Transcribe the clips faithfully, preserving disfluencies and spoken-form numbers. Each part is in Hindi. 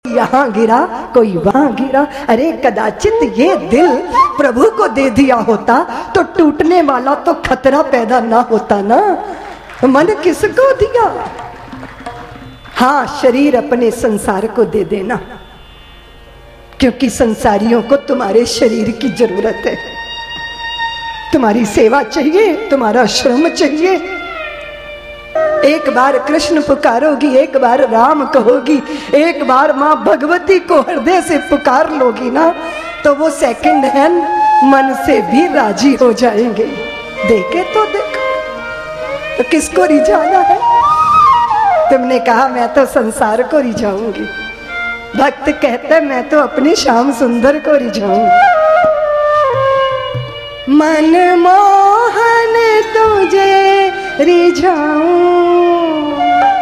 यहाँ गिरा कोई वहां गिरा। अरे कदाचित ये दिल प्रभु को दे दिया होता तो टूटने वाला तो खतरा पैदा ना होता ना। मन किसको दिया? हाँ, शरीर अपने संसार को दे देना, क्योंकि संसारियों को तुम्हारे शरीर की जरूरत है। तुम्हारी सेवा चाहिए, तुम्हारा श्रम चाहिए। एक बार कृष्ण पुकारोगी, एक बार राम कहोगी, एक बार माँ भगवती को हृदय से पुकार लोगी ना, तो वो सेकंड हैंड मन से भी राजी हो जाएंगे। देखे तो देखो, तो किसको रिझाना है? तुमने कहा मैं तो संसार को रिझाऊंगी। भक्त कहते मैं तो अपनी श्याम सुंदर को रिझाऊंगी। मन मोहन तुझे रिझाऊं,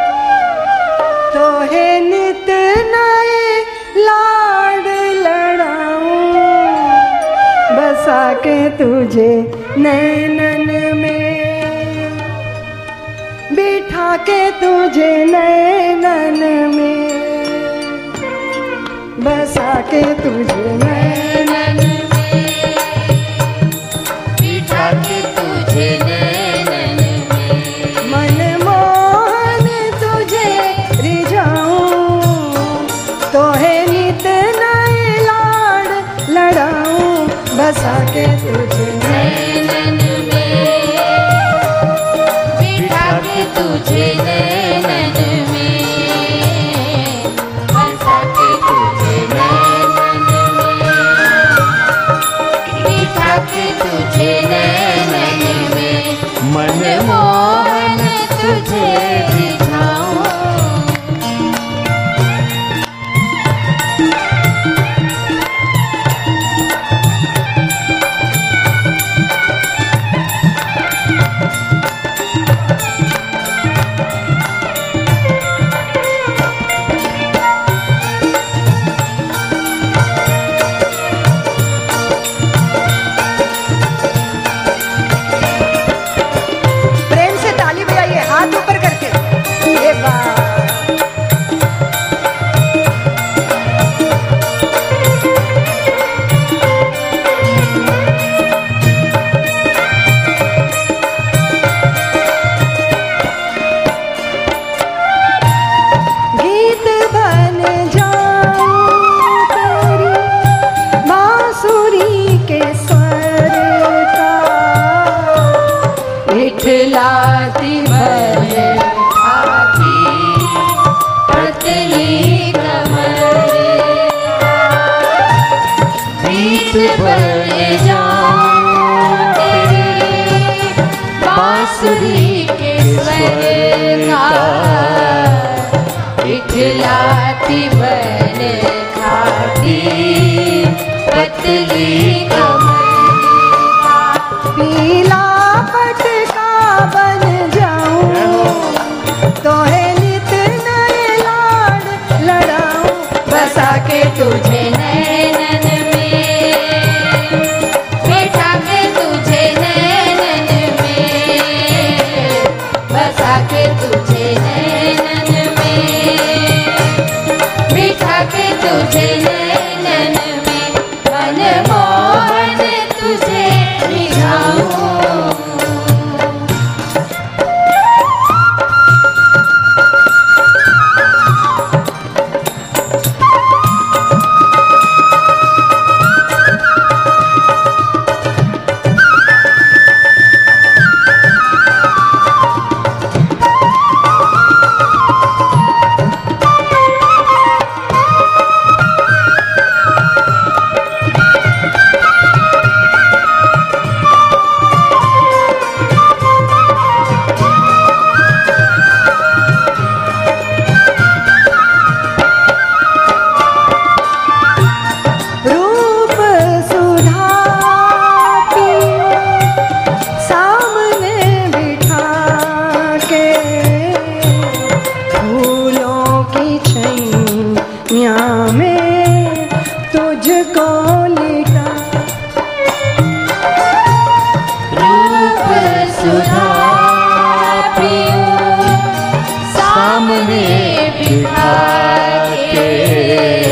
तो है नित नए लाड लड़ाऊं, बसा के तुझे नैनन में, बिठा के तुझे नैनन में, बसा के तुझे नैनन में, बिठा के तुझे नैनन में। मन मोहन तुझे रिझाऊं, तो है नित नए लाड लड़ाऊं, बसा के तुझे नैनन में, बिठा के तुझे नैनन में, बसा के तुझे नैनन में, बिठा के तुझे नैनन में। मन मोहन तुझे रिझाऊं। प्रेम से ताली बजाइए, हाथ ऊपर करके। ये बात गीत बन जाऊं तेरी बांसुरी के स्वर का, इठलाती भर आती पतली कमर, गीत बन जाऊं तेरे बांसुरी के स्वर का, इठलाती बन खाती पतली कमर का। पीला पटका बन जाऊं, तो है नित नए लाड लड़ाऊं, बसा के तुझे नैनन में, बिठा के तुझे नैनन में, बसा के तुझे नैनन में, बिठा के तुझे नैनन में। मन मोहन तुझे रिझाऊं। रूप सुधा पिए सामने बिठा के, फूलों की छैया में तुझको लिटा, रूप सुधा पियो सामने बिठा के,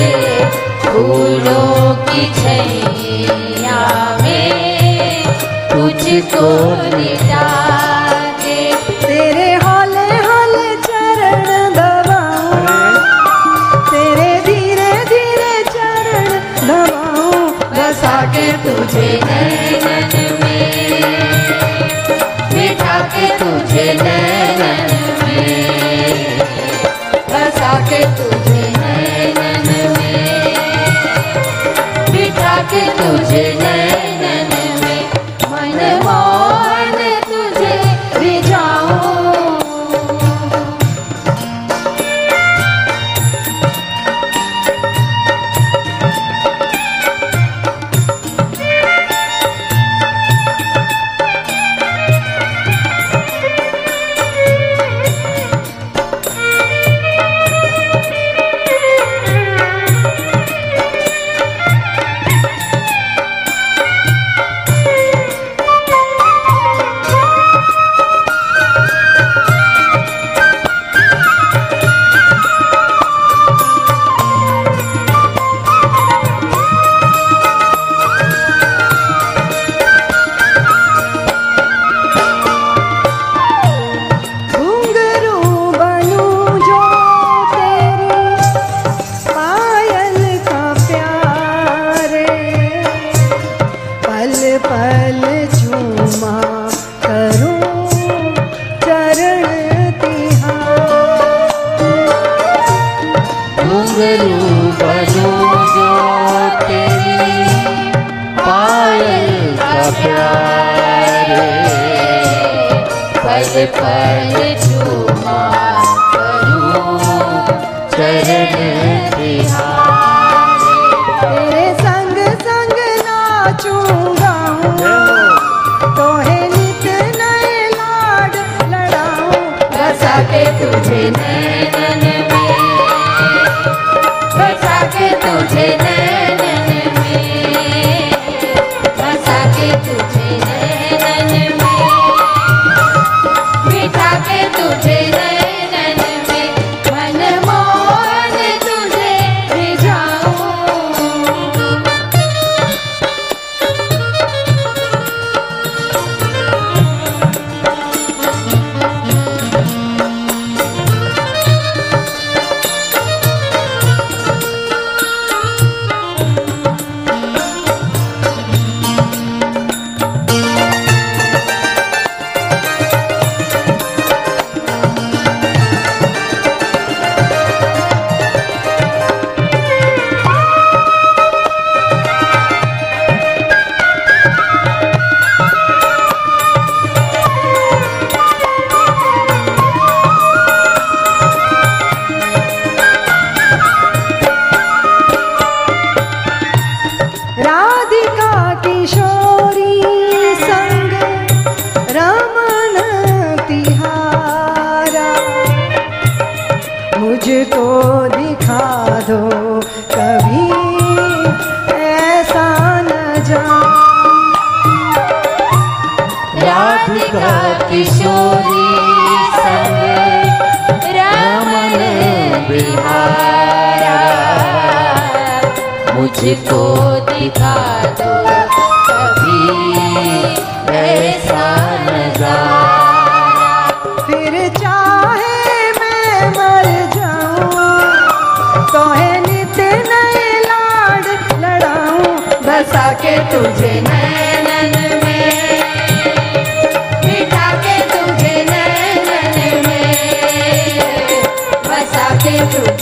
को लिटा दे। तेरे हौले हौले चरण दबाऊं, तेरे धीरे धीरे चरण दबाऊं, बसा के तुझे नैनन में, बिठा के तुझे नैनन में, बसा के तुझे नैनन में, बिठा के तुझे नैनन में, मन मोहन तुझे रिझाऊं। पल झूमा करूं चरण तिहार, घुंघरू बनूं जो तेरी पायल का प्यार, पल पल झूमा करूं चरण तिहार। तेरे संग संग नाचूंगा, तोहे नित नए लाड लड़ाऊं, बसा के तुझे नैनन में, बसा के तुझे नैनन में, बसा के तुझे नैनन में, बिठा के तुझे नैनन में, मन मोहन तुझे रिझाऊं। राधिका किशोरी संग रमण तिहारा, मुझको दिखा दो कभी ऐसा नजारा। राधिका किशोरी संग रमण बिहारा, मुझको दिखा दो कभी ऐसा नजारा। फिर चाहे मैं मर जाऊं, तोहे नित नए लाड लड़ाऊं, बसा के तुझे नैनन में, बिठा के तुझे नैनन में, बसा के तुझे